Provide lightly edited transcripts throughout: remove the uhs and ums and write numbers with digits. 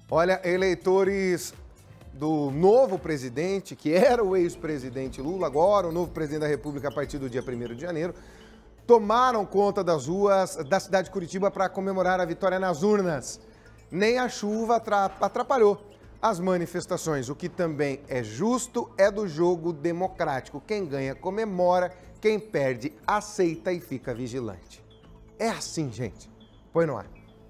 Olha, eleitores do novo presidente, que era o ex-presidente Lula, agora o novo presidente da República a partir do dia 1º de janeiro, tomaram conta das ruas da cidade de Curitiba para comemorar a vitória nas urnas. Nem a chuva atrapalhou as manifestações. O que também é justo é do jogo democrático. Quem ganha comemora, quem perde aceita e fica vigilante. É assim, gente. Põe no ar.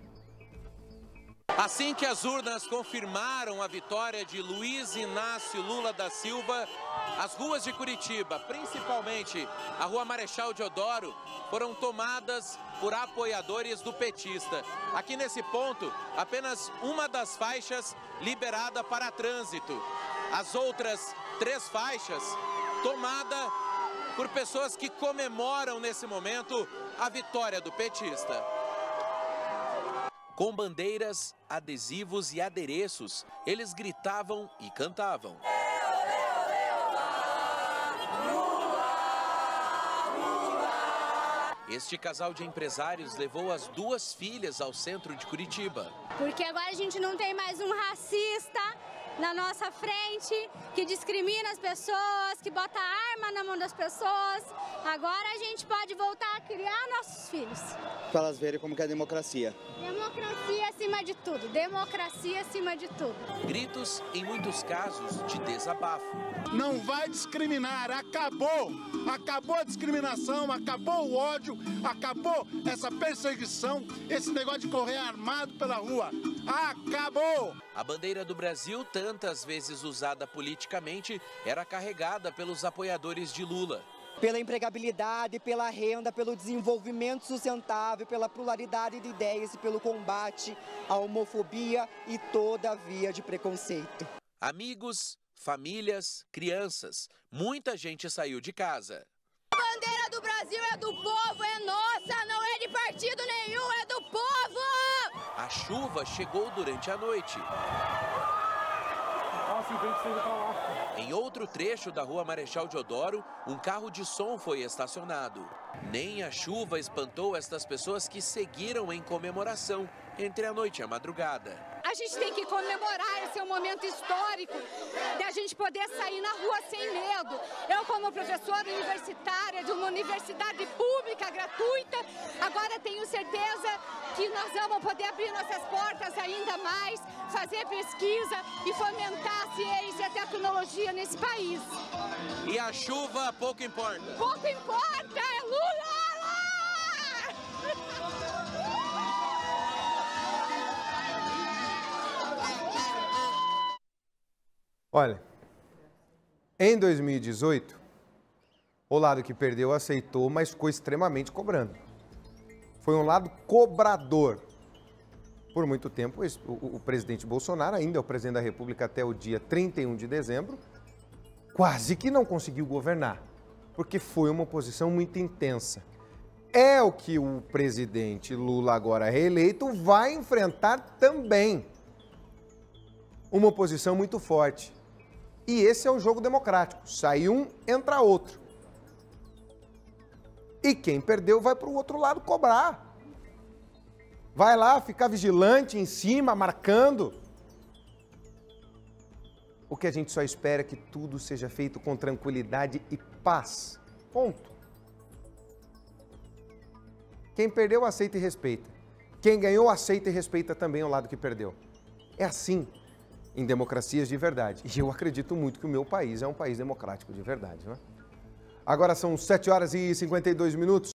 Assim que as urnas confirmaram a vitória de Luiz Inácio Lula da Silva, as ruas de Curitiba, principalmente a Rua Marechal Deodoro, foram tomadas por apoiadores do petista. Aqui nesse ponto, apenas uma das faixas liberada para trânsito. As outras 3 faixas tomada por pessoas que comemoram nesse momento a vitória do petista. Com bandeiras, adesivos e adereços, eles gritavam e cantavam. Este casal de empresários levou as 2 filhas ao centro de Curitiba. Porque agora a gente não tem mais um racista na nossa frente, que discrimina as pessoas, que bota arma na mão das pessoas. Agora a gente pode voltar a criar nossos filhos. Para elas verem como que é a democracia. Democracia acima de tudo, democracia acima de tudo. Gritos, em muitos casos, de desabafo. Não vai discriminar, acabou! Acabou a discriminação, acabou o ódio, acabou essa perseguição, esse negócio de correr armado pela rua. Acabou! A bandeira do Brasil, tantas vezes usada politicamente, era carregada pelos apoiadores de Lula. Pela empregabilidade, pela renda, pelo desenvolvimento sustentável, pela pluralidade de ideias e pelo combate à homofobia e toda a via de preconceito. Amigos, famílias, crianças, muita gente saiu de casa. A bandeira do Brasil é do povo, é nossa, não é de partido nenhum, é do povo! A chuva chegou durante a noite. Em outro trecho da Rua Marechal Deodoro, um carro de som foi estacionado. Nem a chuva espantou estas pessoas que seguiram em comemoração entre a noite e a madrugada. A gente tem que comemorar, esse é um momento histórico, de a gente poder sair na rua sem medo. Eu, como professora universitária de uma universidade pública, gratuita, agora tenho certeza que nós vamos poder abrir nossas portas ainda mais, fazer pesquisa e fomentar a ciência e a tecnologia nesse país. E a chuva pouco importa. Pouco importa, é Lula! Olha, em 2018, o lado que perdeu aceitou, mas ficou extremamente cobrando. Foi um lado cobrador. Por muito tempo, o presidente Bolsonaro, ainda é o presidente da República até o dia 31 de dezembro, quase que não conseguiu governar, porque foi uma oposição muito intensa. É o que o presidente Lula, agora reeleito, vai enfrentar também. Uma oposição muito forte. E esse é o jogo democrático. Sai um, entra outro. E quem perdeu vai para o outro lado cobrar. Vai lá ficar vigilante em cima, marcando. O que a gente só espera é que tudo seja feito com tranquilidade e paz. Ponto. Quem perdeu, aceita e respeita. Quem ganhou, aceita e respeita também o lado que perdeu. É assim em democracias de verdade. E eu acredito muito que o meu país é um país democrático de verdade, não é? Agora são 7 horas e 52 minutos.